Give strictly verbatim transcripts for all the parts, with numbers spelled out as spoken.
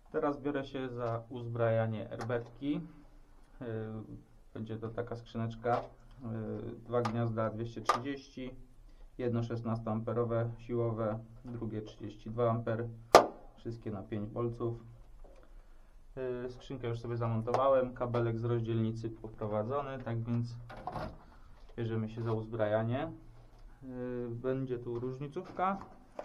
Teraz biorę się za uzbrajanie erbetki. Będzie to taka skrzyneczka, dwa gniazda dwieście trzydzieści, jedno szesnastoamperowe siłowe, drugie trzydzieści dwa ampery, wszystkie na pięć woltów. Skrzynkę już sobie zamontowałem, kabelek z rozdzielnicy poprowadzony, tak więc bierzemy się za uzbrajanie. Będzie tu różnicówka.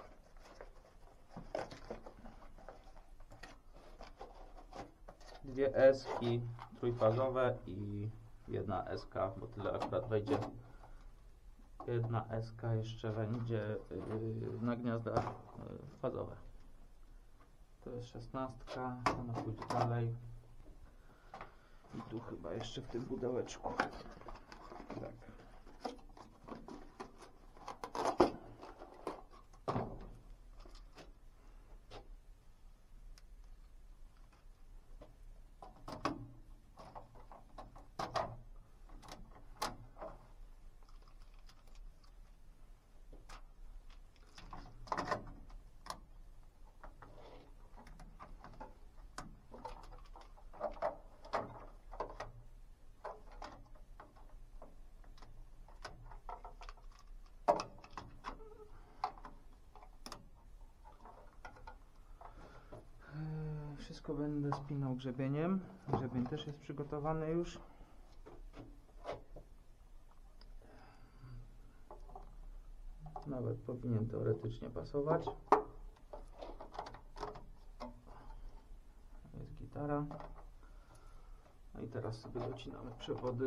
Dwie eski trójfazowe i jedna eska, bo tyle akurat wejdzie. Jedna eska jeszcze będzie yy, na gniazda yy, fazowe. To jest szesnastka, ona pójdzie dalej. I tu chyba jeszcze w tym pudełeczku. Tak. Wszystko będę spinał grzebieniem. Grzebień też jest przygotowany już. Nawet powinien teoretycznie pasować. Jest gitara. No i teraz sobie docinamy przewody.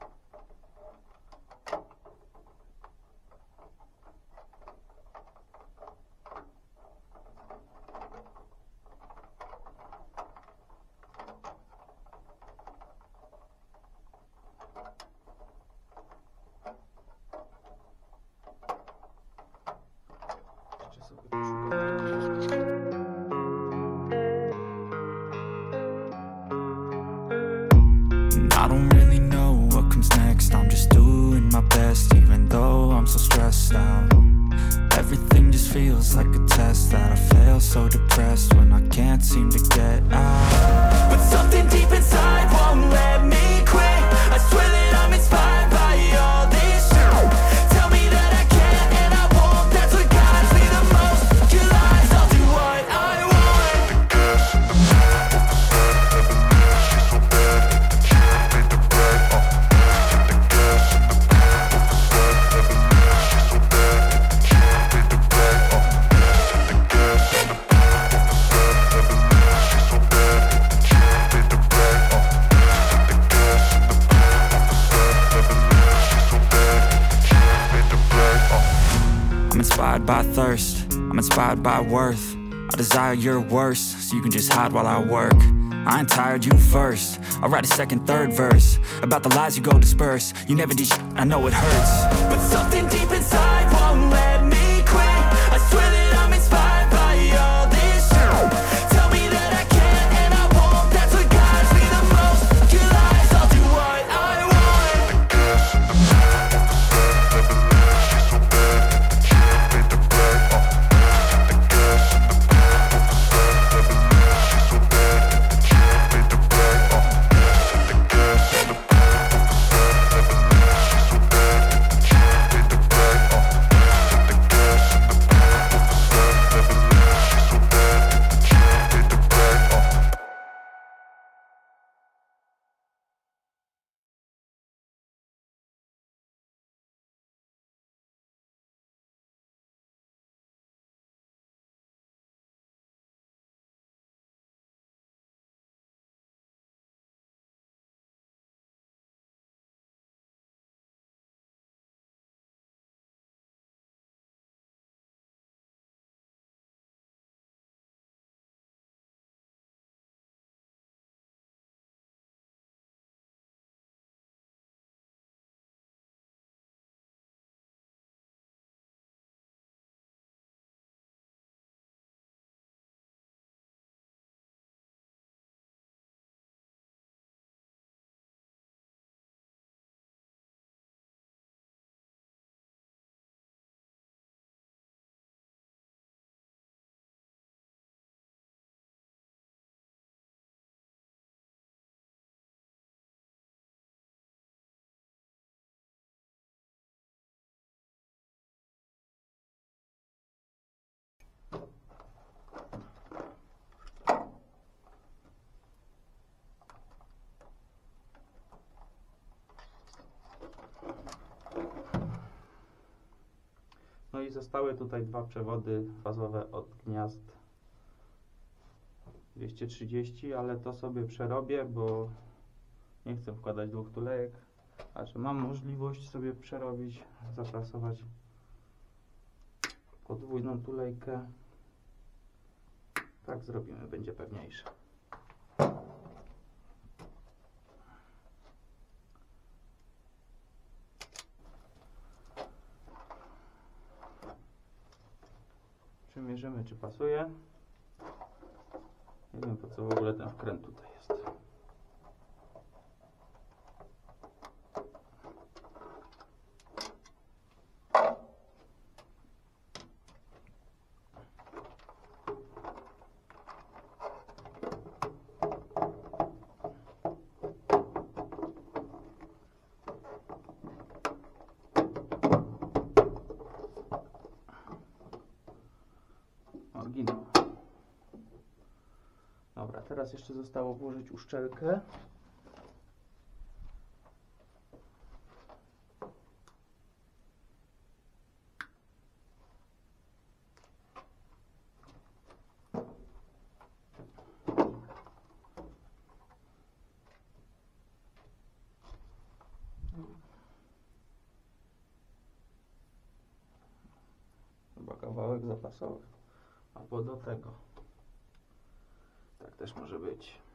I don't really know what comes next. I'm just doing my best, even though I'm so stressed out. Everything just feels like a test that I fail, so depressed when I can't seem to get out. But something deep inside won't let me quit. I swear that I'm inspired by all this shit. Tell me that I can't and I won't. That's what guides me the most. Your lies, I'll do what I want. I'm inspired by thirst, I'm inspired by worth. I desire your worst, so you can just hide while I work. I ain't tired, you first. I'll write a second, third verse about the lies you go disperse. You never did shit, I know it hurts. But something deep inside won't let me quit. I swear that I'm inspired by all this shit. Tell me that I can't and I won't. That's what guides me the most. Your lies, I'll do what I want. Oh. i zostały tutaj dwa przewody fazowe od gniazd dwieście trzydzieści, ale to sobie przerobię, bo nie chcę wkładać dwóch tulejek, a że mam możliwość sobie przerobić, zaprasować podwójną tulejkę. Tak zrobimy, będzie pewniejsze. Przymierzymy, czy pasuje. Nie wiem, po co w ogóle ten wkręt tutaj jest. Oryginał. Dobra, teraz jeszcze zostało włożyć uszczelkę. Chyba kawałek zapasowy. Albo do tego. Tak też może być.